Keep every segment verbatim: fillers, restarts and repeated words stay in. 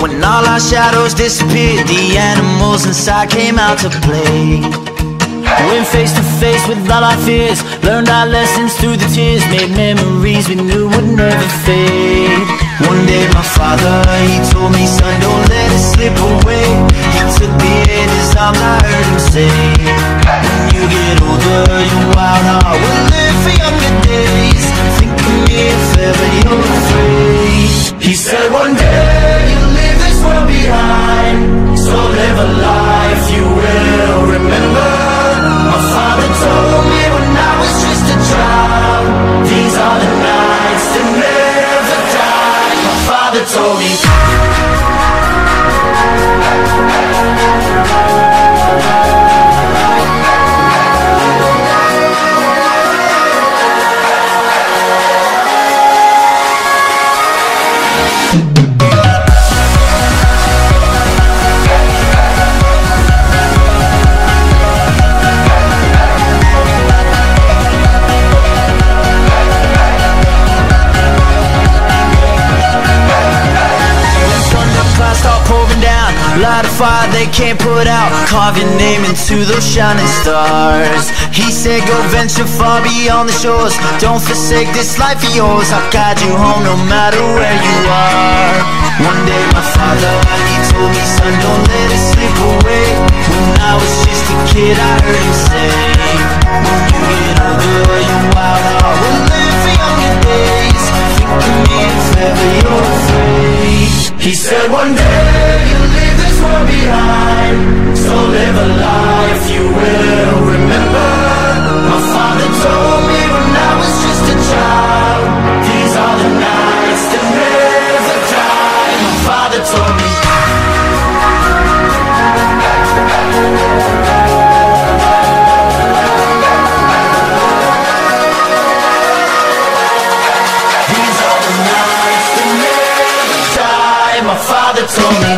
When all our shadows disappeared, the animals inside came out to play. Went face to face with all our fears, learned our lessons through the tears, made memories we knew would never fade. One day my father, he told me, son, don't let it slip away. He took me in his arms, I heard him say, when you get older, your wild heart will live for younger days. Think of me if ever you're afraid. He said one day you'll leave this world behind, so live a life you will remember. My father told me when I was just a child, these are the nights that never die. My father told me. Light a fire they can't put out, carve your name into those shining stars. He said go venture far beyond the shores, don't forsake this life of yours. I'll guide you home no matter where you are. One day my father, he told me, son, don't let it slip away. When I was just a kid I heard him say, when you get older your wild heart will live for younger days. Think of me if ever you're afraid. He said one day you'll leave this world behind, so live a life you will remember. My father told me when I was just a child, these are the nights that never die. My father told me. These are the nights that never die. My father told me.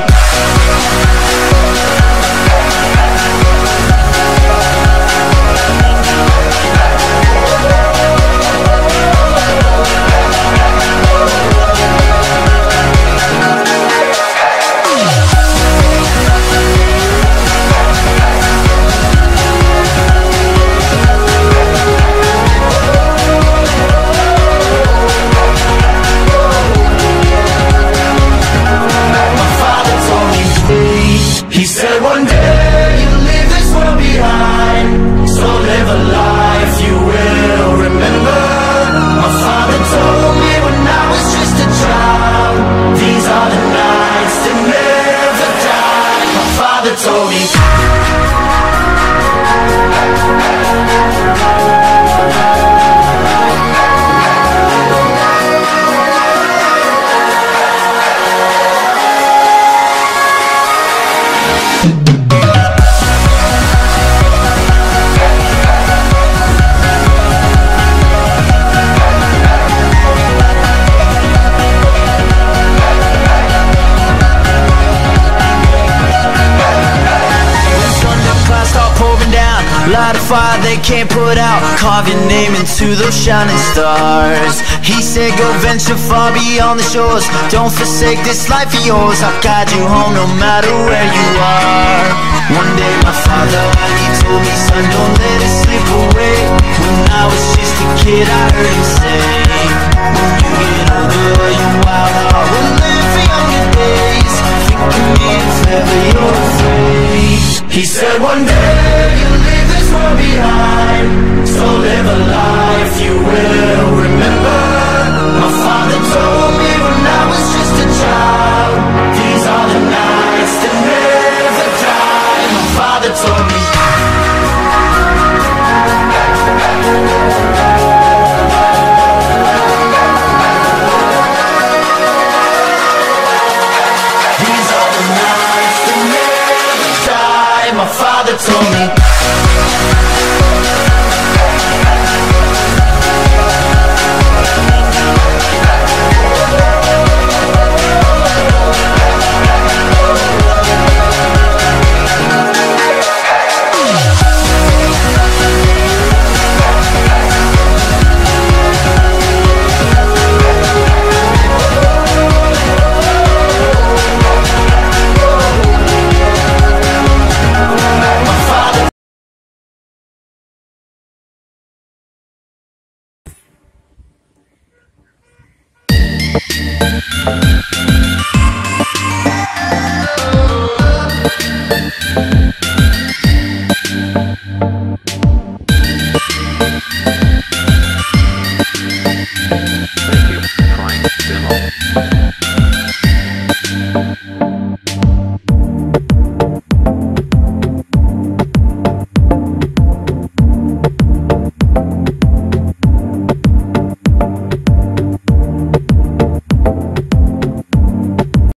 Told me. Light a fire they can't put out, carve your name into those shining stars. He said go venture far beyond the shores, don't forsake this life of yours. I'll guide you home no matter where you are. One day my father, he told me, son, don't let it slip away. When I was just a kid I heard him say, when you get older your wild heart will live for younger days. Think of me if ever you're afraid. He said one day you'll leave this world behind, so live a life you will remember. My father told me when I was just a child, these are the nights that never die. My father told me.